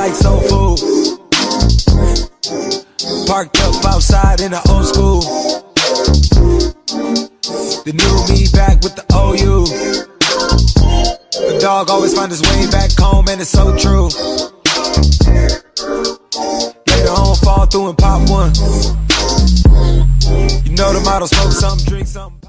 like soul food. Parked up outside in the old school. The new me back with the OU. The dog always find his way back home, and it's so true. Later on, fall through and pop one. You know the motto, smoke something, drink something.